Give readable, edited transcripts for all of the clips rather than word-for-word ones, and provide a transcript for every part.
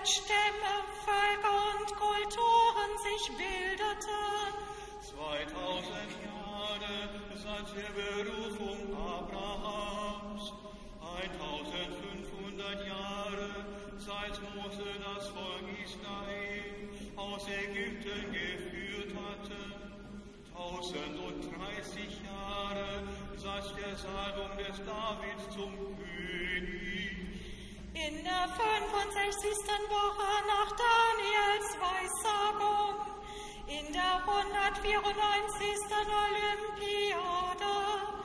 Stämme, Völker und Kulturen sich bildeten. 2000 Jahre seit der Berufung Abrahams, 1500 Jahre seit Mose das Volk Israel aus Ägypten geführt hatte, 1030 Jahre seit der Salbung des David zum König. In der 65. Woche nach Daniels Weissagung, in der 194. Olympiade,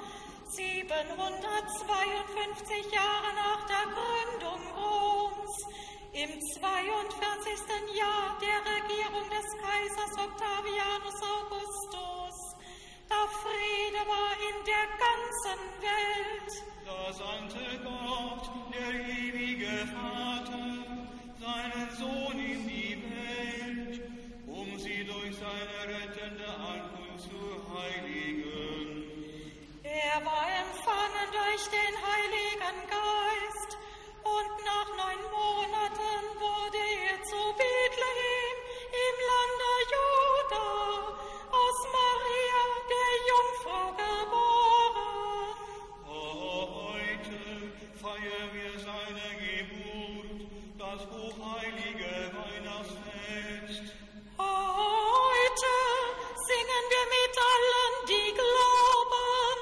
752 Jahre nach der Gründung Roms, im 42. Jahr der Regierung des Kaisers Octavianus Augustus, da Friede war in der ganzen Welt. Da sandte Gott, der ewige Vater, seinen Sohn in die Welt, um sie durch seine rettende Ankunft zu heiligen. Er war empfangen durch den Heiligen Geist, und nach 9 Monaten wurde er zu Bethlehem im Lande Juda aus Maria, der Jungfrau, geboren. Heute feiern wir seine Geburt, das hochheilige Weihnachtsfest. Heute singen wir mit allen, die glauben,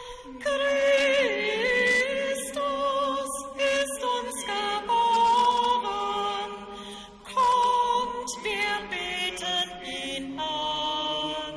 Christus ist uns geboren. Kommt, wir beten ihn an.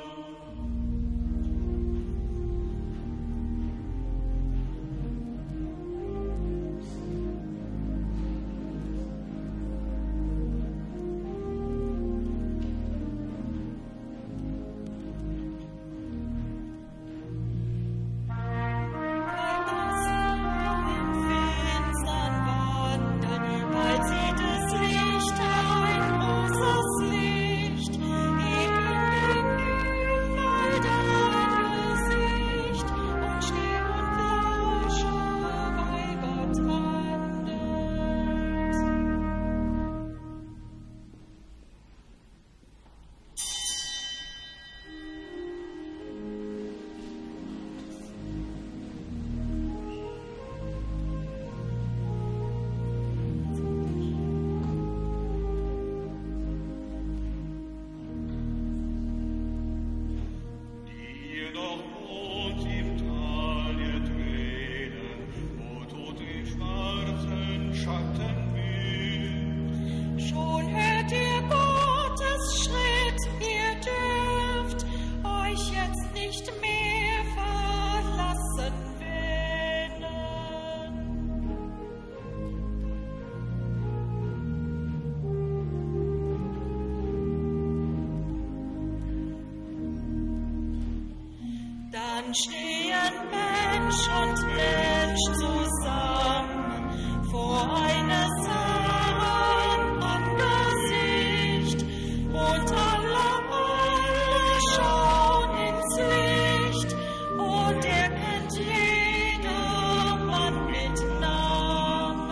Dann stehen Mensch und Mensch zusammen vor eines Herrn Angesicht, und alle schauen ins Licht, und er kennt jedermann mit Namen.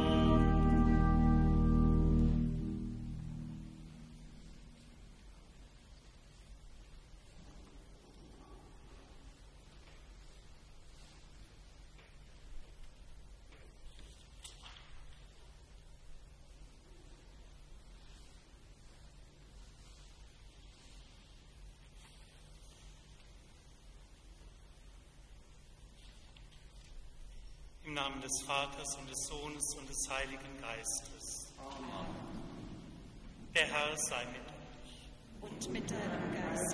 Im Namen des Vaters und des Sohnes und des Heiligen Geistes. Amen. Der Herr sei mit euch. Und mit deinem Geist.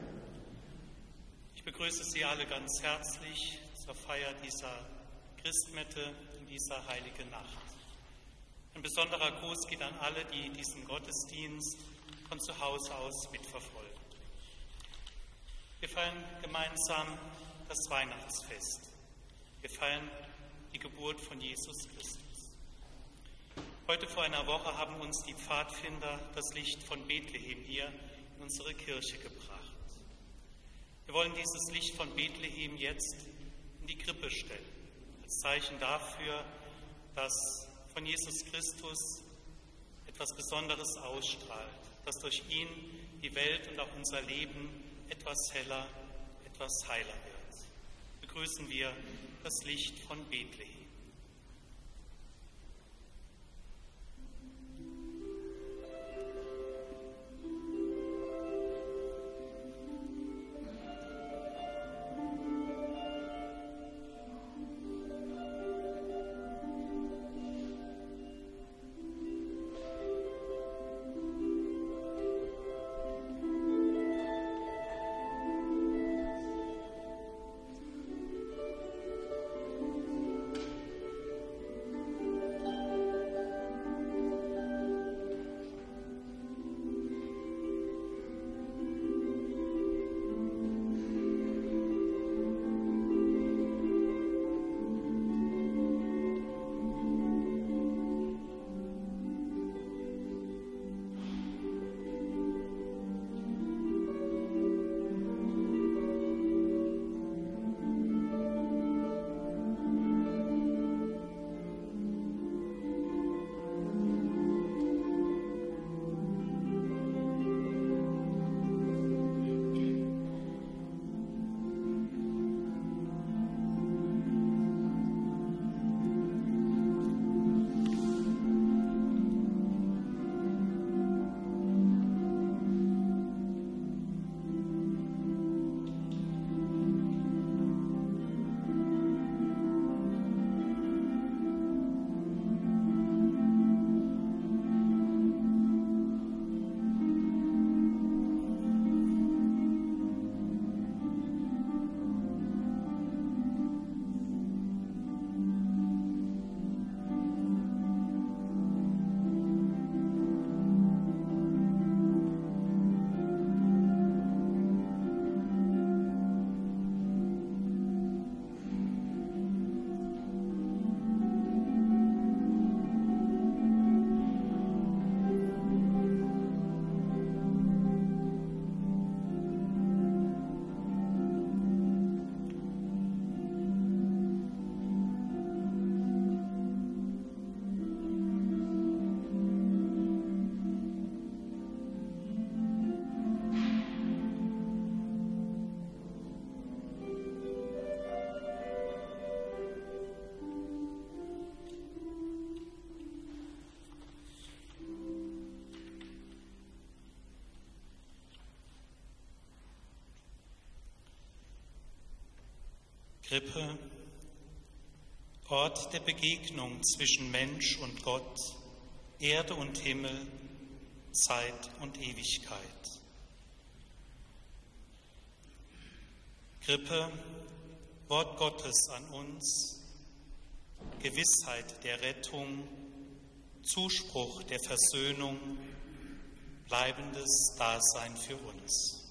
Ich begrüße Sie alle ganz herzlich zur Feier dieser Christmette in dieser heiligen Nacht. Ein besonderer Gruß geht an alle, die diesen Gottesdienst von zu Hause aus mitverfolgen. Wir feiern gemeinsam das Weihnachtsfest. Wir feiern die Geburt von Jesus Christus. Heute vor einer Woche haben uns die Pfadfinder das Licht von Bethlehem hier in unsere Kirche gebracht. Wir wollen dieses Licht von Bethlehem jetzt in die Krippe stellen, als Zeichen dafür, dass von Jesus Christus etwas Besonderes ausstrahlt, dass durch ihn die Welt und auch unser Leben etwas heller, etwas heiler wird. Begrüßen wir das Licht von Bethlehem. Krippe, Ort der Begegnung zwischen Mensch und Gott, Erde und Himmel, Zeit und Ewigkeit. Krippe, Wort Gottes an uns, Gewissheit der Rettung, Zuspruch der Versöhnung, bleibendes Dasein für uns.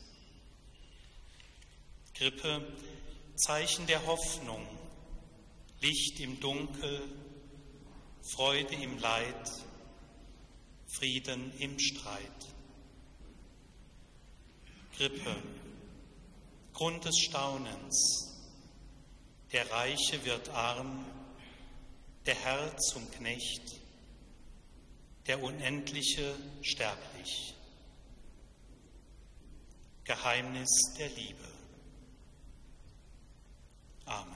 Krippe, Zeichen der Hoffnung, Licht im Dunkel, Freude im Leid, Frieden im Streit. Krippe, Grund des Staunens, der Reiche wird arm, der Herr zum Knecht, der Unendliche sterblich. Geheimnis der Liebe. Amen.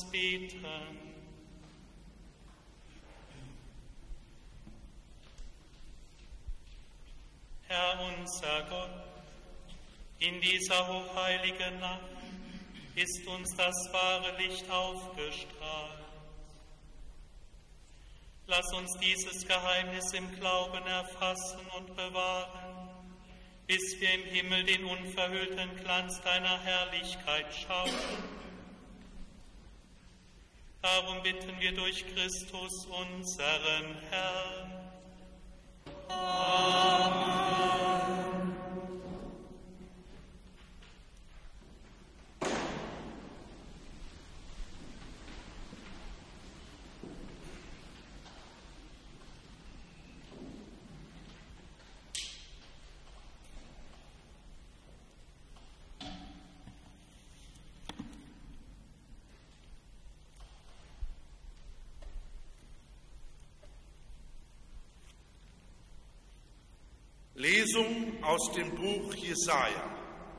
beten. Herr unser Gott, in dieser hochheiligen Nacht ist uns das wahre Licht aufgestrahlt. Lass uns dieses Geheimnis im Glauben erfassen und bewahren, bis wir im Himmel den unverhüllten Glanz deiner Herrlichkeit schauen. Darum bitten wir durch Christus, unseren Herrn. Amen. Lesung aus dem Buch Jesaja.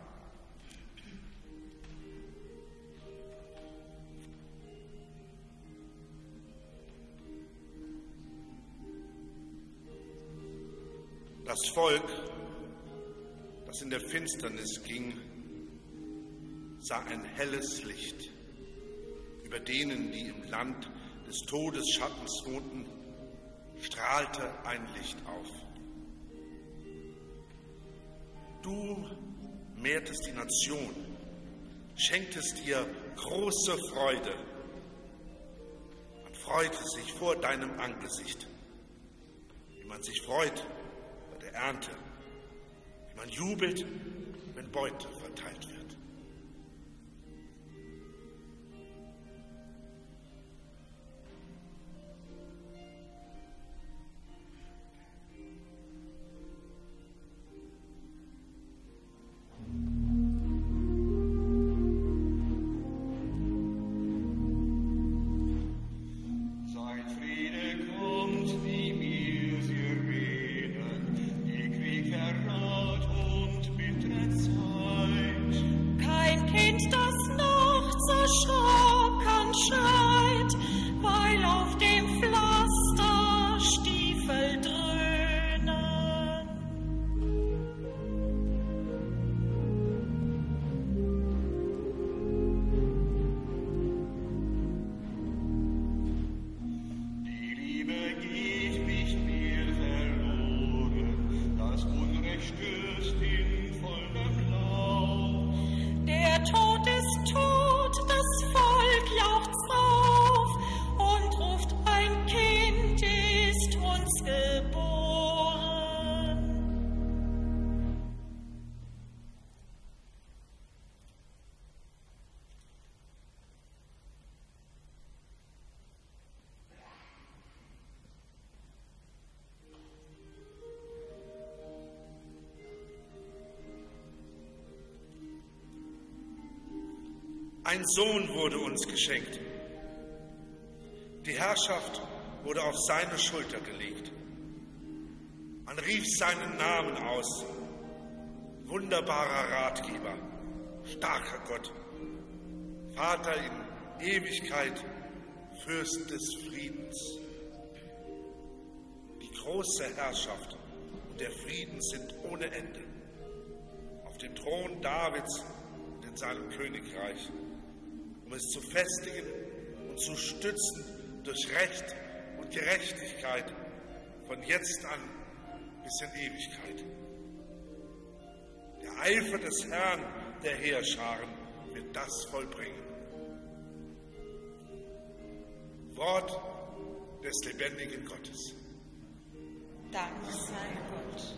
Das Volk, das in der Finsternis ging, sah ein helles Licht. Über denen, die im Land des Todesschattens wohnten, strahlte ein Licht auf. Du mehrtest die Nation, schenktest ihr große Freude. Man freute sich vor deinem Angesicht, wie man sich freut bei der Ernte, wie man jubelt, wenn Beute verteilt wird. Ein Sohn wurde uns geschenkt. Die Herrschaft wurde auf seine Schulter gelegt. Man rief seinen Namen aus. Wunderbarer Ratgeber, starker Gott, Vater in Ewigkeit, Fürst des Friedens. Die große Herrschaft und der Frieden sind ohne Ende. Auf dem Thron Davids und in seinem Königreich, um es zu festigen und zu stützen durch Recht und Gerechtigkeit von jetzt an bis in Ewigkeit. Der Eifer des Herrn der Heerscharen wird das vollbringen. Wort des lebendigen Gottes. Dank sei Gott.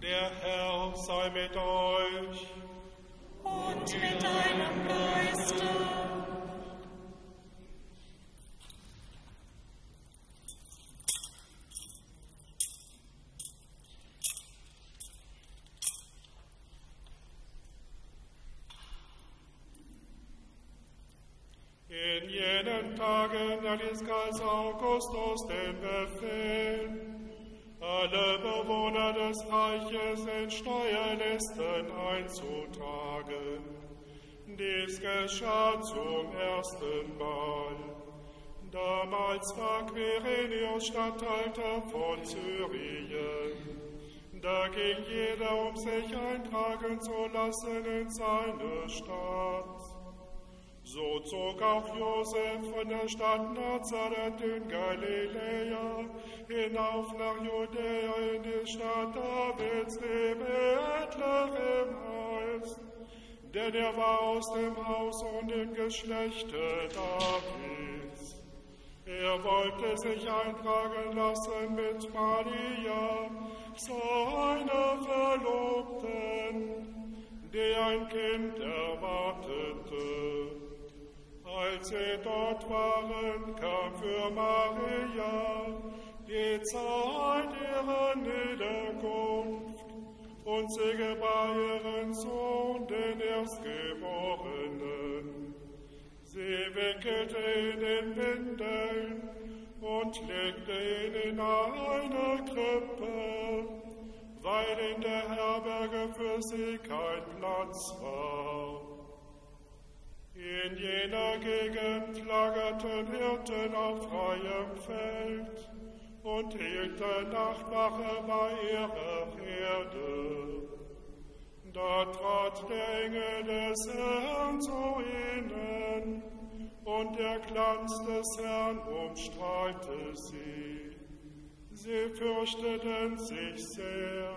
Der Herr sei mit euch. Und mit deinem Geiste. In jenen Tagen erließ Kaiser Augustus den Befehl, alle Bewohner des Reiches in Steuerlisten einzutragen. Dies geschah zum ersten Mal. Damals war Quirinius Statthalter von Syrien. Da ging jeder, um sich eintragen zu lassen in seine Stadt. So zog auch Josef von der Stadt Nazareth in Galiläa hinauf nach Judäa in die Stadt Davids, die Bethlehem heißt, denn er war aus dem Haus und dem Geschlechte Davids. Er wollte sich eintragen lassen mit Maria, seiner Verlobten, die ein Kind erwartete. Als sie dort waren, kam für Maria die Zeit ihrer Niederkunft, und sie gebar ihren Sohn, den Erstgeborenen. Sie wickelte ihn in Windeln und legte ihn in eine Krippe, weil in der Herberge für sie kein Platz war. In jener Gegend lagerten Hirten auf freiem Feld und hielten Nachtwache bei ihrer Herde. Da trat der Engel des Herrn zu ihnen, und der Glanz des Herrn umstrahlte sie. Sie fürchteten sich sehr.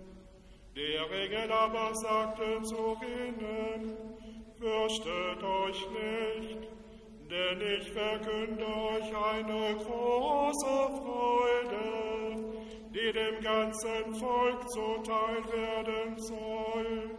Der Engel aber sagte zu ihnen: Fürchtet euch nicht, denn ich verkünde euch eine große Freude, die dem ganzen Volk zuteil werden soll.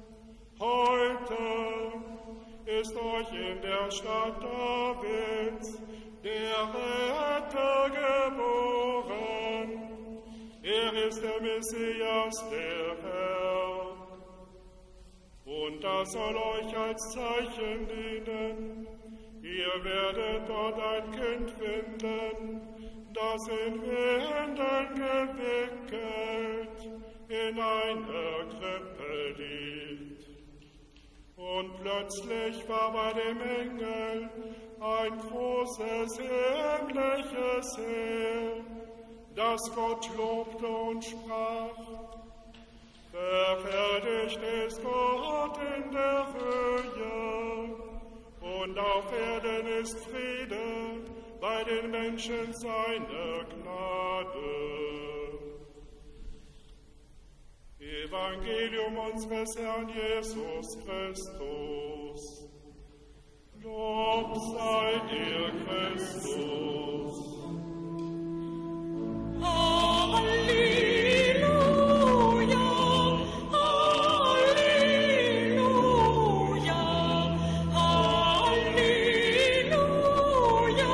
Heute ist euch in der Stadt Davids der Retter geboren. Er ist der Messias, der Herr. Und das soll euch als Zeichen dienen. Ihr werdet dort ein Kind finden, das in Windeln gewickelt in einer Krippe liegt. Und plötzlich war bei dem Engel ein großes himmlisches Heer, das Gott lobte und sprach: Verherrlicht ist Gott in der Höhe, und auf Erden ist Friede bei den Menschen seiner Gnade. Evangelium unseres Herrn Jesus Christus. Lob sei dir, Christus. Halleluja, Halleluja, Halleluja,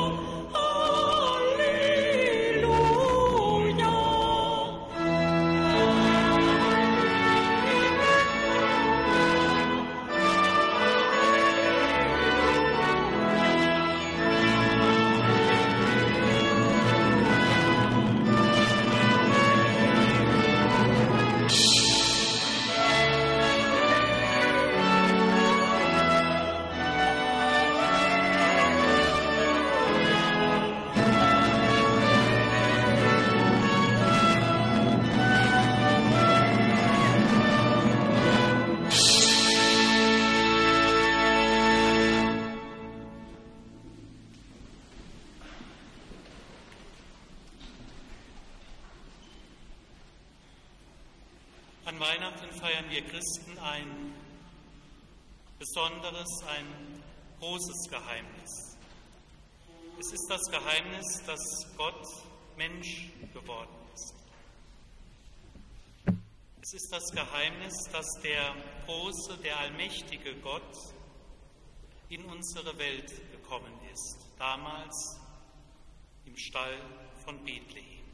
An Weihnachten feiern wir Christen ein besonderes, ein großes Geheimnis. Es ist das Geheimnis, dass Gott Mensch geworden ist. Es ist das Geheimnis, dass der große, der allmächtige Gott in unsere Welt gekommen ist, damals im Stall von Bethlehem.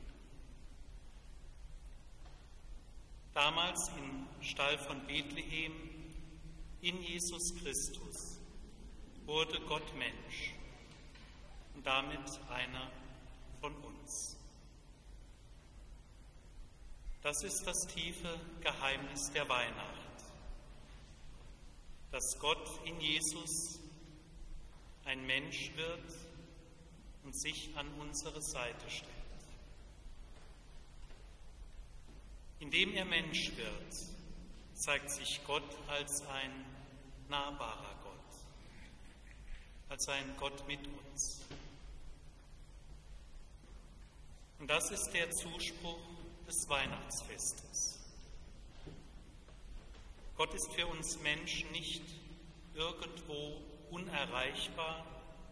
Damals im Stall von Bethlehem, in Jesus Christus, wurde Gott Mensch und damit einer von uns. Das ist das tiefe Geheimnis der Weihnacht, dass Gott in Jesus ein Mensch wird und sich an unsere Seite stellt. Indem er Mensch wird, zeigt sich Gott als ein nahbarer Gott, als ein Gott mit uns. Und das ist der Zuspruch des Weihnachtsfestes. Gott ist für uns Menschen nicht irgendwo unerreichbar,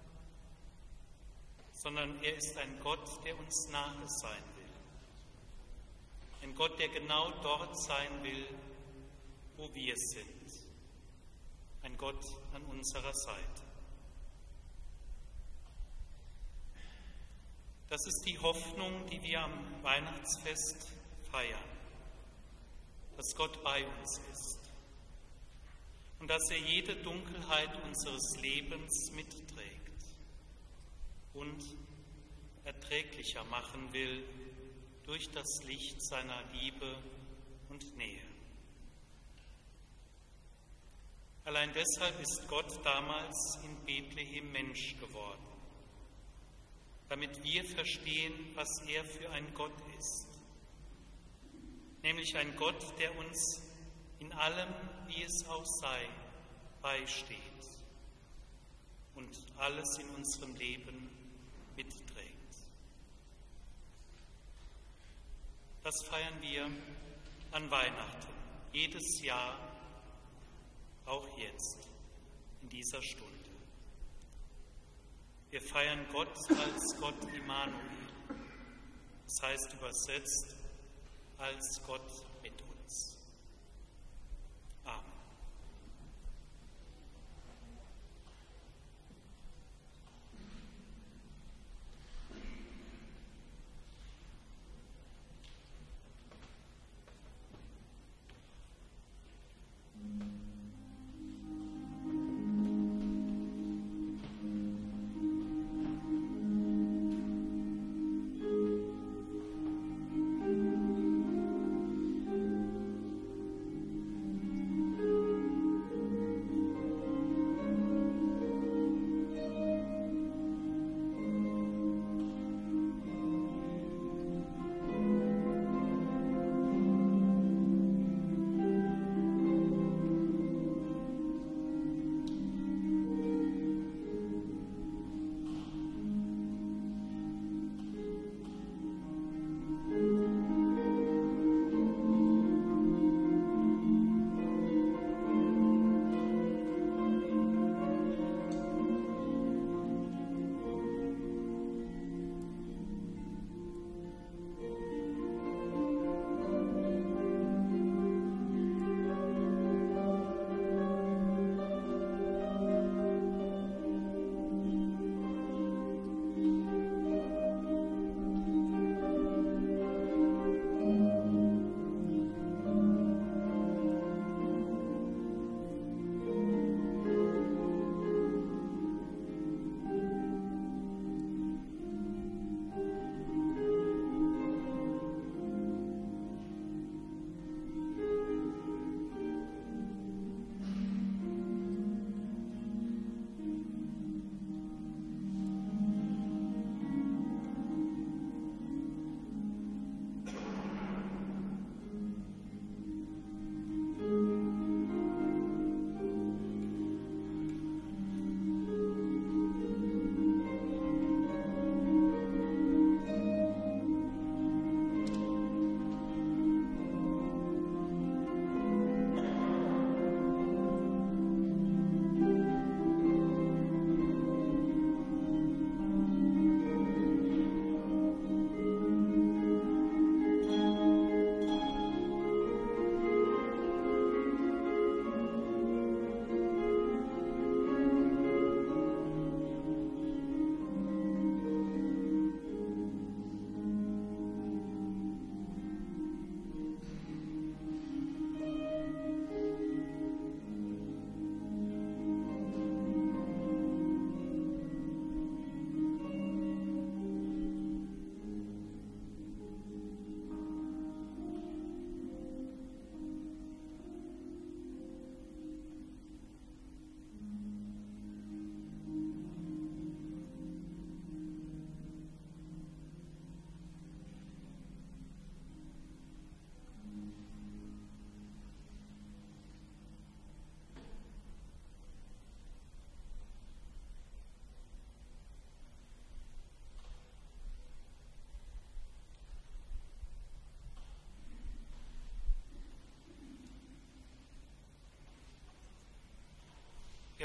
sondern er ist ein Gott, der uns nahe sein will. Ein Gott, der genau dort sein will, wo wir sind. Ein Gott an unserer Seite. Das ist die Hoffnung, die wir am Weihnachtsfest feiern, dass Gott bei uns ist und dass er jede Dunkelheit unseres Lebens mitträgt und erträglicher machen will durch das Licht seiner Liebe und Nähe. Allein deshalb ist Gott damals in Bethlehem Mensch geworden, damit wir verstehen, was er für ein Gott ist. Nämlich ein Gott, der uns in allem, wie es auch sei, beisteht und alles in unserem Leben mitträgt. Das feiern wir an Weihnachten, jedes Jahr, auch jetzt, in dieser Stunde. Wir feiern Gott als Gott Immanuel, das heißt übersetzt als Gott mit uns. Amen.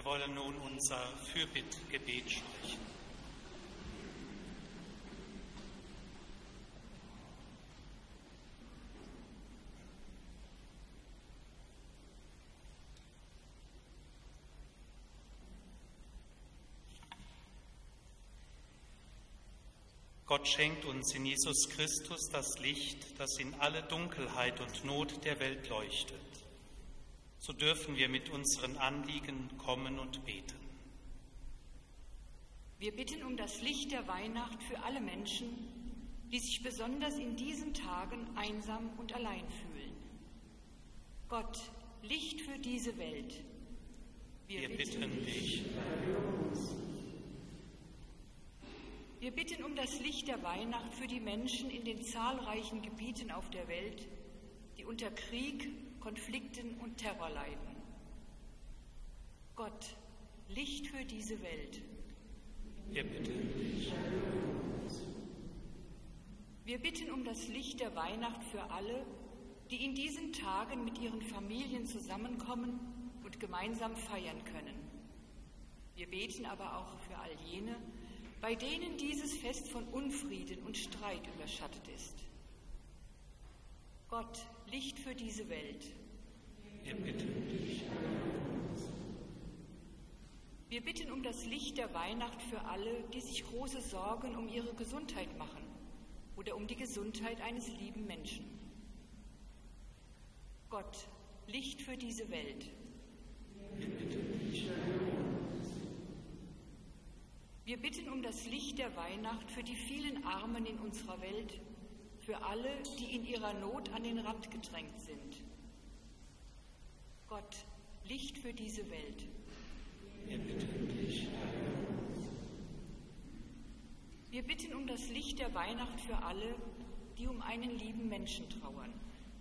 Wir wollen nun unser Fürbittgebet sprechen. Gott schenkt uns in Jesus Christus das Licht, das in alle Dunkelheit und Not der Welt leuchtet. So dürfen wir mit unseren Anliegen kommen und beten. Wir bitten um das Licht der Weihnacht für alle Menschen, die sich besonders in diesen Tagen einsam und allein fühlen. Gott, Licht für diese Welt. Wir bitten dich. Wir bitten um das Licht der Weihnacht für die Menschen in den zahlreichen Gebieten auf der Welt, die unter Krieg, Konflikten und Terror leiden. Gott, Licht für diese Welt. Wir bitten dich. Wir bitten um das Licht der Weihnacht für alle, die in diesen Tagen mit ihren Familien zusammenkommen und gemeinsam feiern können. Wir beten aber auch für all jene, bei denen dieses Fest von Unfrieden und Streit überschattet ist. Gott, Licht für diese Welt. Wir bitten dich. Wir bitten um das Licht der Weihnacht für alle, die sich große Sorgen um ihre Gesundheit machen oder um die Gesundheit eines lieben Menschen. Gott, Licht für diese Welt. Wir bitten dich. Wir bitten um das Licht der Weihnacht für die vielen Armen in unserer Welt, für alle, die in ihrer Not an den Rand gedrängt sind. Gott, Licht für diese Welt. Wir bitten dich. Wir bitten um das Licht der Weihnacht für alle, die um einen lieben Menschen trauern.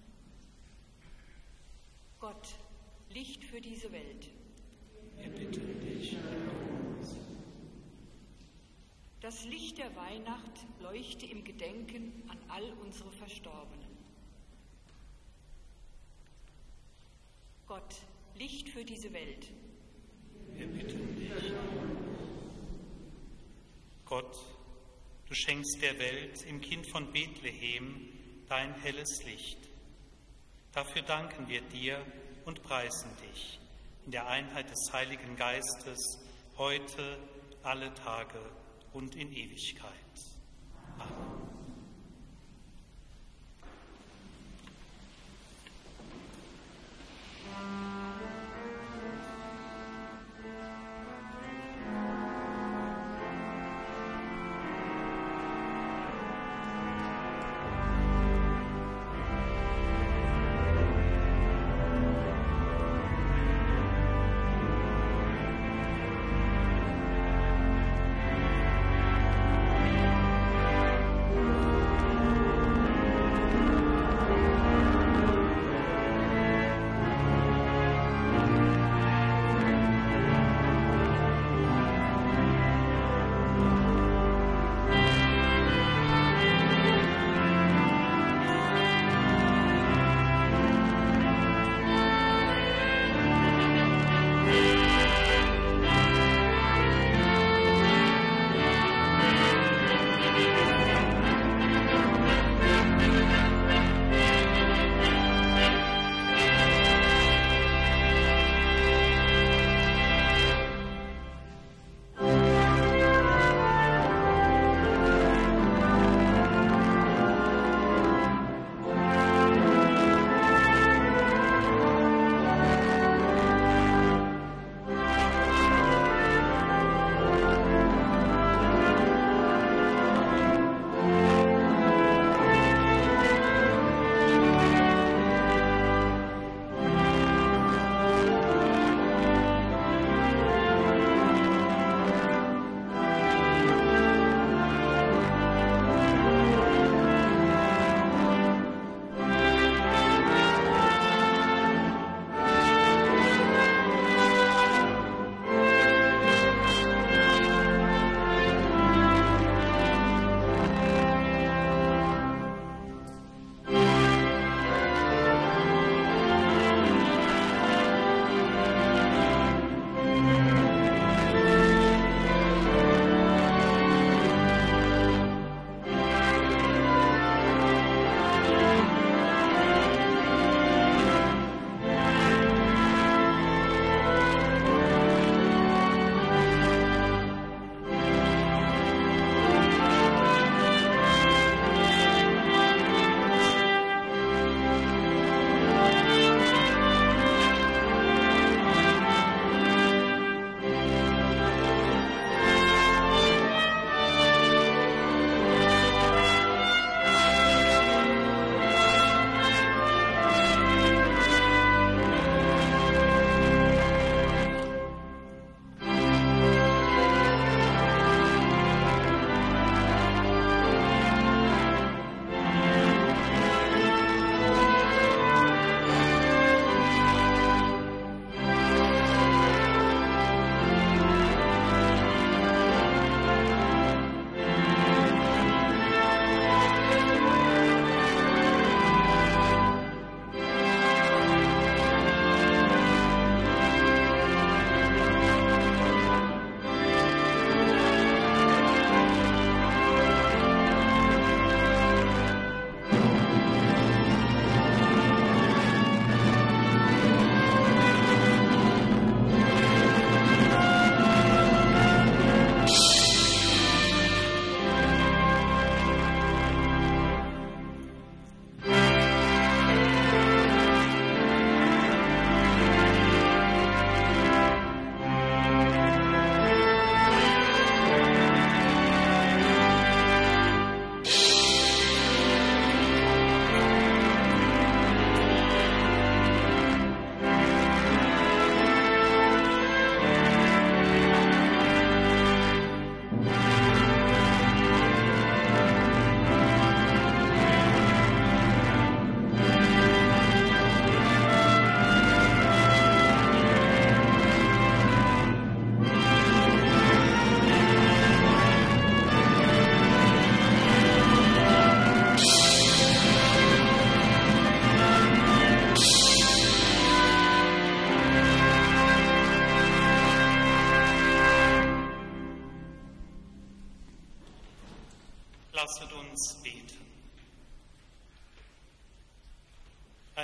Gott, Licht für diese Welt. Wir bitten dich. Das Licht der Weihnacht leuchte im Gedenken an all unsere Verstorbenen. Gott, Licht für diese Welt. Wir bitten dich. Gott, du schenkst der Welt im Kind von Bethlehem dein helles Licht. Dafür danken wir dir und preisen dich in der Einheit des Heiligen Geistes, heute, alle Tage und in Ewigkeit. Amen.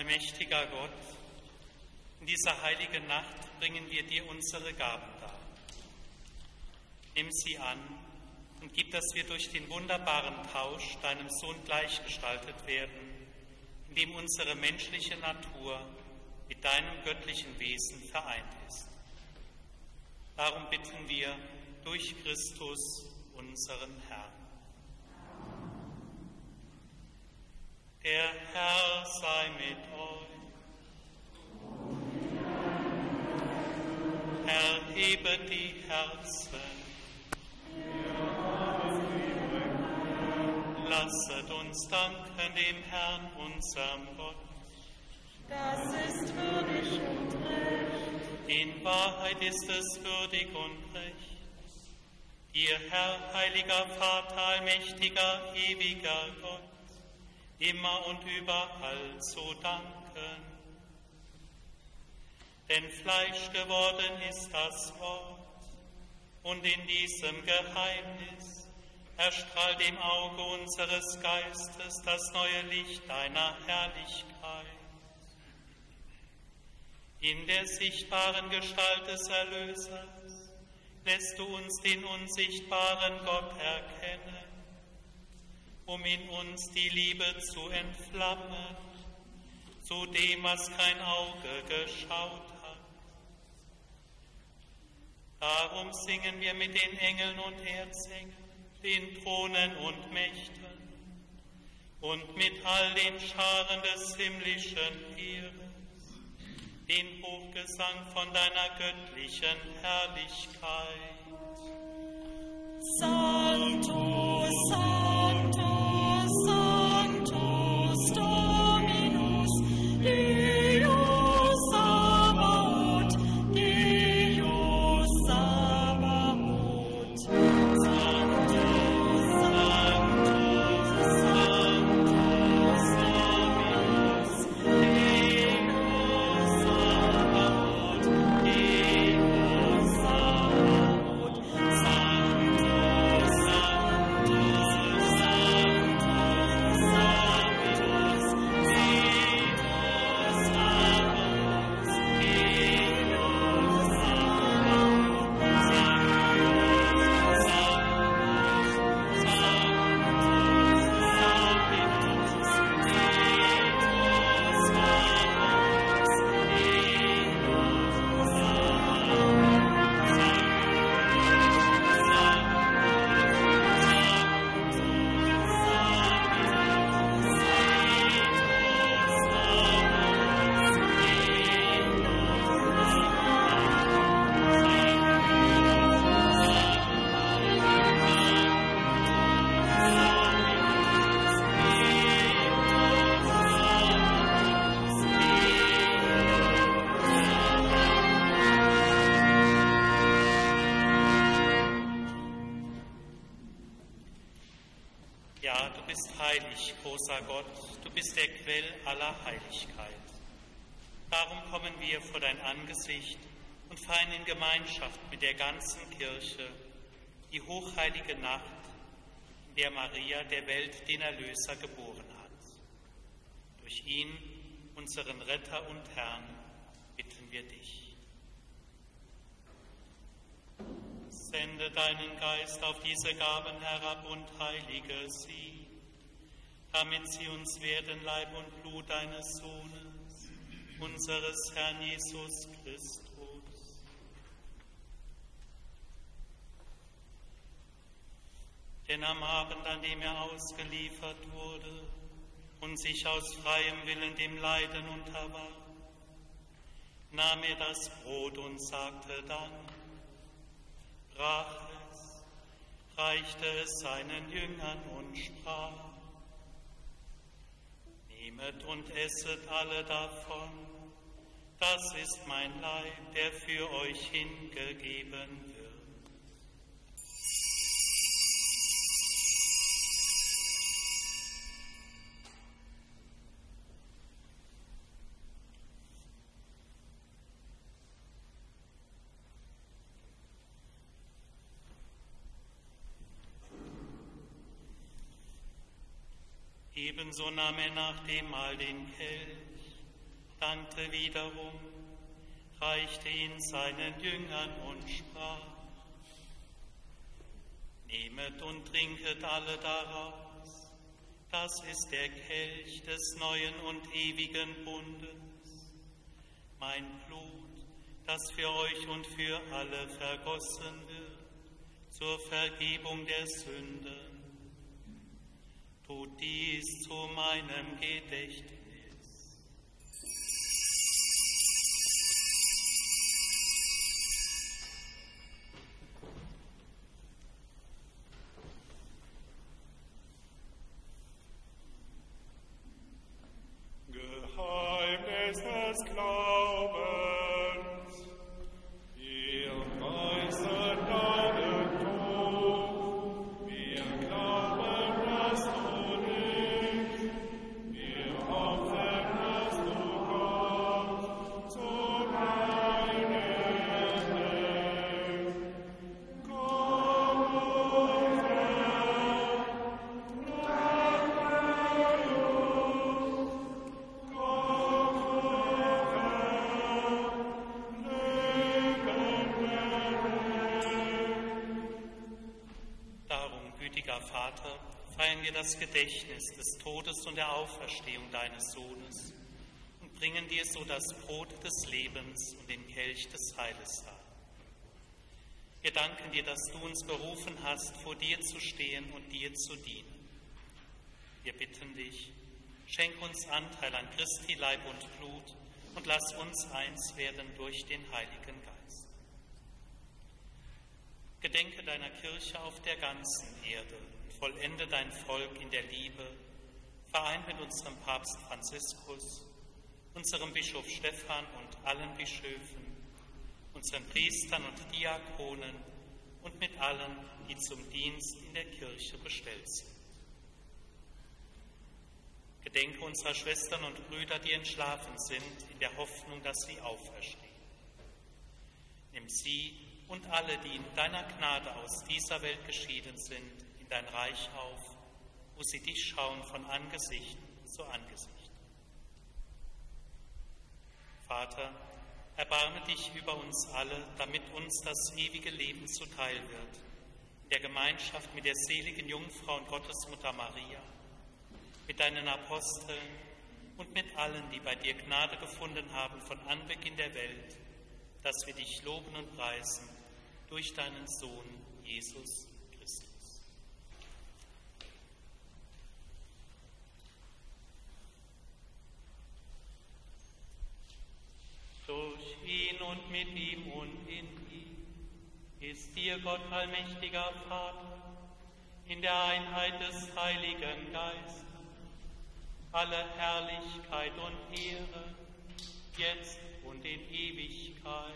Allmächtiger Gott, in dieser heiligen Nacht bringen wir dir unsere Gaben dar. Nimm sie an und gib, dass wir durch den wunderbaren Tausch deinem Sohn gleichgestaltet werden, indem unsere menschliche Natur mit deinem göttlichen Wesen vereint ist. Darum bitten wir durch Christus, unseren Herrn. Der Herr sei mit euch. Erhebet die Herzen. Lasset uns danken dem Herrn, unserem Gott. Das ist würdig und recht. In Wahrheit ist es würdig und recht. Dir, Herr, heiliger Vater, allmächtiger, ewiger Gott, immer und überall zu danken. Denn Fleisch geworden ist das Wort, und in diesem Geheimnis erstrahlt im Auge unseres Geistes das neue Licht deiner Herrlichkeit. In der sichtbaren Gestalt des Erlösers lässt du uns den unsichtbaren Gott erkennen, um in uns die Liebe zu entflammen, zu dem, was kein Auge geschaut hat. Darum singen wir mit den Engeln und Erzengeln, den Thronen und Mächten und mit all den Scharen des himmlischen Heeres den Hochgesang von deiner göttlichen Herrlichkeit. Sanctus, Sanctus, Sanctus, Dominus, Deus Sabaoth, Deus Sabaoth. Sanctus, Sanctus, Sanctus, Dominus, Deus Sabaoth, Deus Sabaoth. Sanctus, Sanctus, Ja, du bist heilig, großer Gott, du bist der Quell aller Heiligkeit. Darum kommen wir vor dein Angesicht und feiern in Gemeinschaft mit der ganzen Kirche die hochheilige Nacht, in der Maria der Welt den Erlöser geboren hat. Durch ihn, unseren Retter und Herrn, bitten wir dich. Sende deinen Geist auf diese Gaben herab und heilige sie, damit sie uns werden Leib und Blut deines Sohnes, unseres Herrn Jesus Christus. Denn am Abend, an dem er ausgeliefert wurde und sich aus freiem Willen dem Leiden unterwarf, nahm er das Brot und sagte dann, brach es, reichte es seinen Jüngern und sprach, nehmet und esset alle davon, das ist mein Leib, der für euch hingegeben wird. Ebenso nahm er nach dem Mahl den Kelch dankte wiederum, reichte ihn seinen Jüngern und sprach: Nehmet und trinket alle daraus, das ist der Kelch des neuen und ewigen Bundes, mein Blut, das für euch und für alle vergossen wird, zur Vergebung der Sünden. Tut dies zu meinem Gedächtnis. Geheimnis des Glaubens, wir preisen deinen Tod, wir glauben, dass du lebst, wir hoffen, dass du kommst zu deinem Ende. Komm, o Herr, Vater, feiern wir das Gedächtnis des Todes und der Auferstehung deines Sohnes und bringen dir so das Brot des Lebens und den Kelch des Heiles dar. Wir danken dir, dass du uns berufen hast, vor dir zu stehen und dir zu dienen. Wir bitten dich, schenk uns Anteil an Christi Leib und Blut und lass uns eins werden durch den Heiligen Geist. Gedenke deiner Kirche auf der ganzen Erde und vollende dein Volk in der Liebe, vereint mit unserem Papst Franziskus, unserem Bischof Stephan und allen Bischöfen, unseren Priestern und Diakonen und mit allen, die zum Dienst in der Kirche bestellt sind. Gedenke unserer Schwestern und Brüder, die entschlafen sind, in der Hoffnung, dass sie auferstehen. Nimm sie und alle, die in deiner Gnade aus dieser Welt geschieden sind, in dein Reich auf, wo sie dich schauen von Angesicht zu Angesicht. Vater, erbarme dich über uns alle, damit uns das ewige Leben zuteil wird, in der Gemeinschaft mit der seligen Jungfrau und Gottesmutter Maria, mit deinen Aposteln und mit allen, die bei dir Gnade gefunden haben von Anbeginn der Welt, dass wir dich loben und preisen durch deinen Sohn Jesus Christus. Durch ihn und mit ihm und in ihm ist dir Gott allmächtiger Vater, in der Einheit des Heiligen Geistes, alle Herrlichkeit und Ehre, jetzt und in Ewigkeit.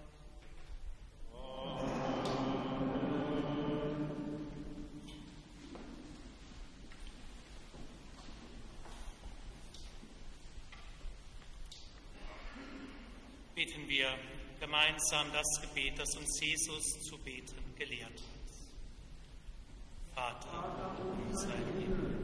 Beten wir gemeinsam das Gebet, das uns Jesus zu beten gelehrt hat. Vater unser im Himmel,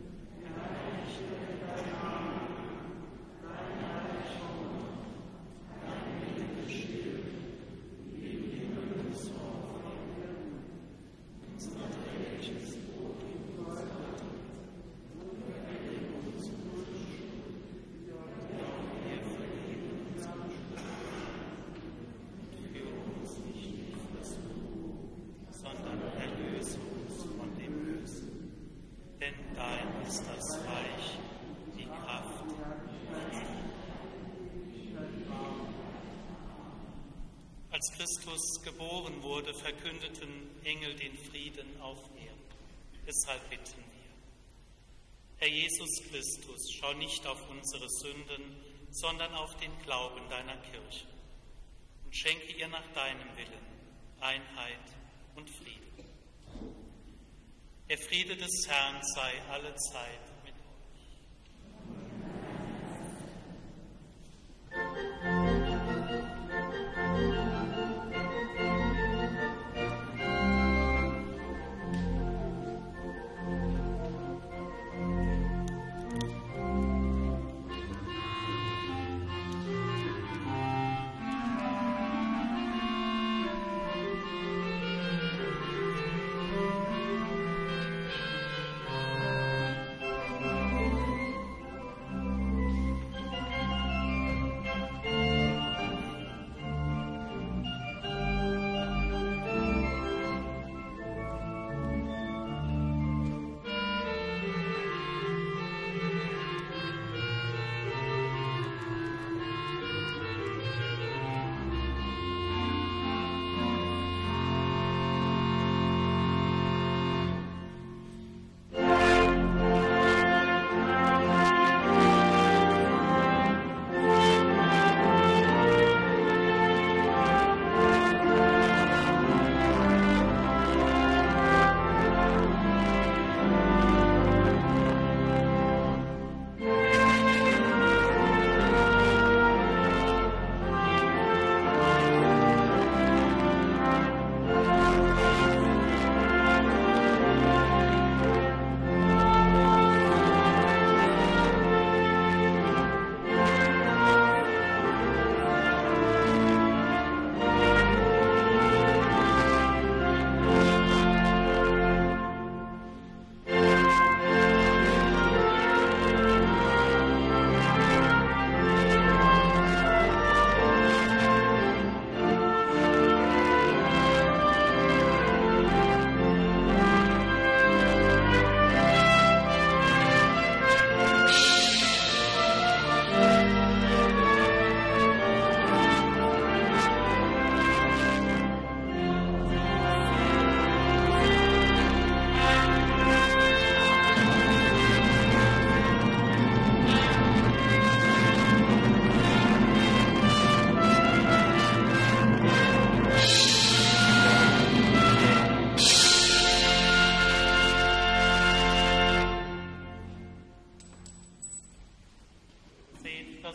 Als Christus geboren wurde, verkündeten Engel den Frieden auf Erden. Deshalb bitten wir. Herr Jesus Christus, schau nicht auf unsere Sünden, sondern auf den Glauben deiner Kirche und schenke ihr nach deinem Willen Einheit und Frieden. Der Friede des Herrn sei allezeit mit euch.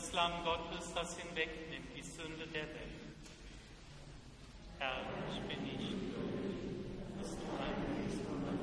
das Lamm Gottes, das hinwegnimmt die Sünde der Welt. Herr, ich bin nicht würdig, dass du eingehst und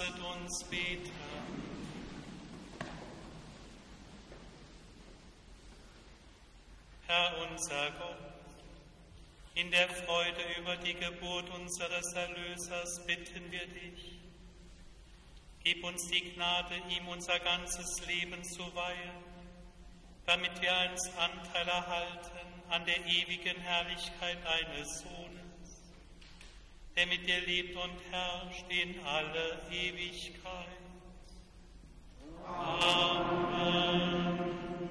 Lasset uns beten. Herr unser Gott, in der Freude über die Geburt unseres Erlösers bitten wir dich. Gib uns die Gnade, ihm unser ganzes Leben zu weihen, damit wir einst Anteil erhalten an der ewigen Herrlichkeit deines Sohnes, der mit dir lebt und herrscht in alle Ewigkeit. Amen.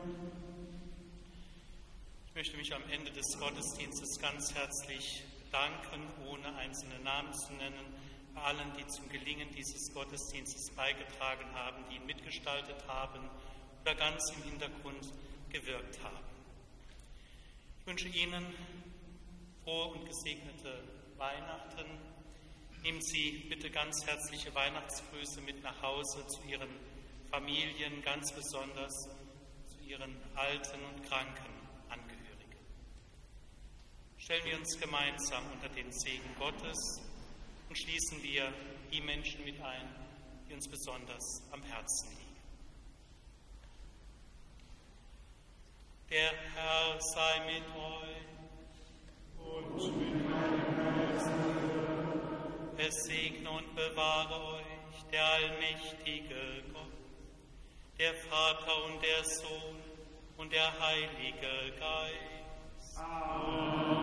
Ich möchte mich am Ende des Gottesdienstes ganz herzlich bedanken, ohne einzelne Namen zu nennen, bei allen, die zum Gelingen dieses Gottesdienstes beigetragen haben, die ihn mitgestaltet haben oder ganz im Hintergrund gewirkt haben. Ich wünsche Ihnen frohe und gesegnete Weihnachten. Nehmen Sie bitte ganz herzliche Weihnachtsgrüße mit nach Hause zu Ihren Familien, ganz besonders zu Ihren alten und kranken Angehörigen. Stellen wir uns gemeinsam unter den Segen Gottes und schließen wir die Menschen mit ein, die uns besonders am Herzen liegen. Der Herr sei mit euch. Und mit deinem Geiste. Es segne und bewahre euch der allmächtige Gott, der Vater und der Sohn und der Heilige Geist. Amen.